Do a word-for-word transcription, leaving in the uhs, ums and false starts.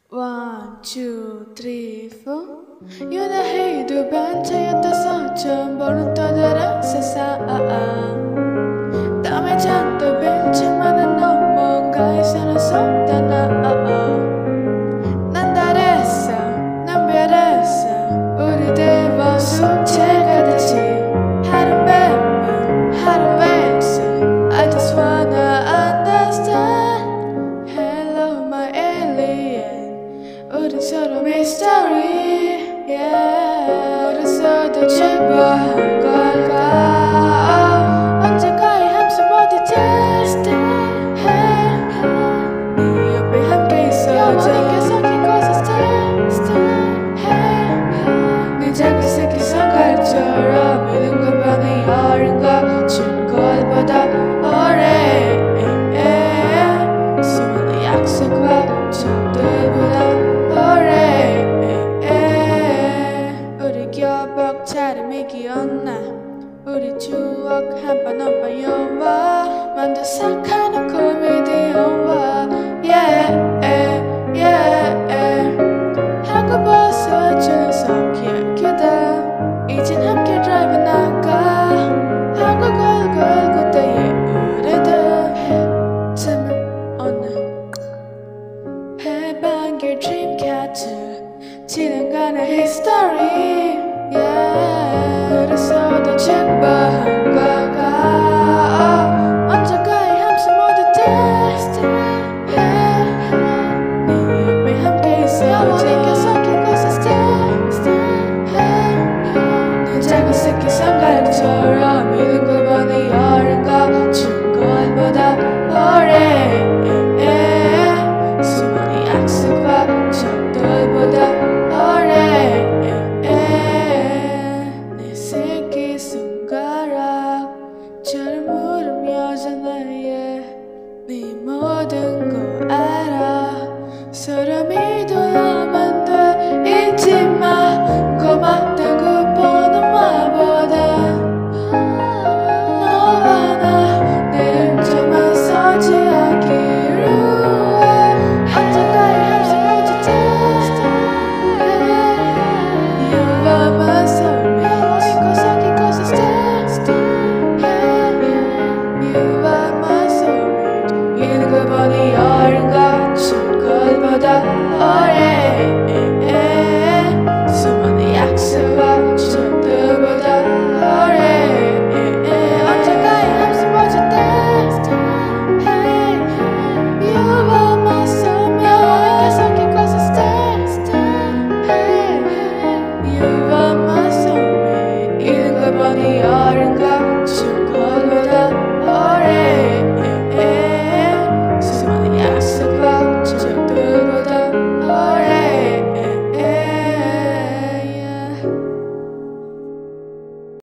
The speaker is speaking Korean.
One, two, three, four. 유나해도 반차였다서 처음 보는 또 다른 세상. 땀에 잔뜩 빈치만은 너 뭔가에 살아서 떠나. 난 달했어, 난 별했어. 우리 대화 숙제가 되지. 하루 매번 하루 웩어. I just wanna understand. Hello my alien. 우린 서로 mystery. Yeah. 그래서도 즐거운 걸까. 언젠가의 함수 모두 testing. 네 옆에 함께 있어줘. 영원히 계속 이곳에 stay, stay. 네 작은 새끼 성갈처럼 믿은 것만이 어른 거준 것보다 오래. 수많은 약속과 적들보다 오래. 우리 교복 차림이 기억나. 우리 추억 한번 한번 영화 만들어가는 코미디언과 yeah, yeah. 한국 버스 준석 기다. 이젠 함께 드라이브 나가. 한국 얼굴 그때의 우리들 해쯤은 오늘 해방길 드림캐쳐 진행가는 history. Yeah. 그래서도 즐거운 걸까. 언젠가의 함수 모두 test. 네 옆에 함께 있어줘. 영원히 계속 이곳에 stay, stay. 네 작은 새끼 성갈처럼 믿은 것만이 어른 거준 것보다 오래. 수많은 약속과 적들보다 오래. 내 새끼 손가락처럼 물으며잖아. yeah. 네 모든 거 알아. 서로 믿어야만 돼. 잊지마 고맙다고 보는 말보다 너와 나 내일 좀만 서지하기로 해. 언젠가의 함수 모두 test. You are my soulmate. 이곳에 이곳에 stay, stay. You are my soulmate. 이런 걸 보니 어른 거준 것보다 오래. 수많은 약속과 적들보다 오래. 언젠가의 함수 모두 test. You are my soulmate. 영원히 계속 이곳에 stay, stay. You are my soulmate. 이런 걸 보니 어른 거